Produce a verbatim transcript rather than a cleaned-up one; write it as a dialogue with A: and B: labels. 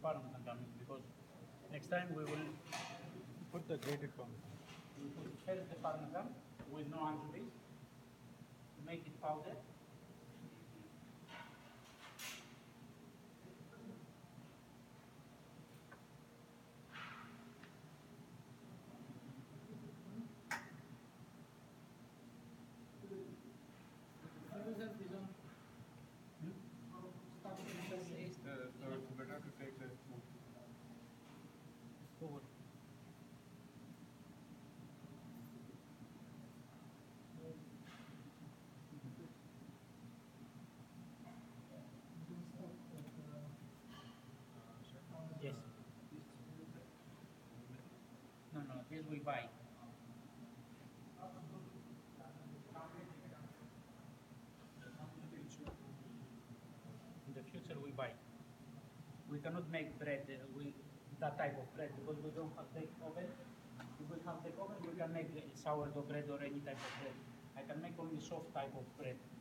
A: parmesan because next time we will
B: Put the grated parmesan.
A: we put first the parmesan with no anchovies, make it powder.
B: Uh, so it's better to take the spoon.
A: Spoon. Yes. No, no, this we buy. In the future we buy. We cannot make bread uh, we, that type of bread because we don't have the oven. If we have the oven, we can make uh, sourdough bread or any type of bread. I can make only soft type of bread.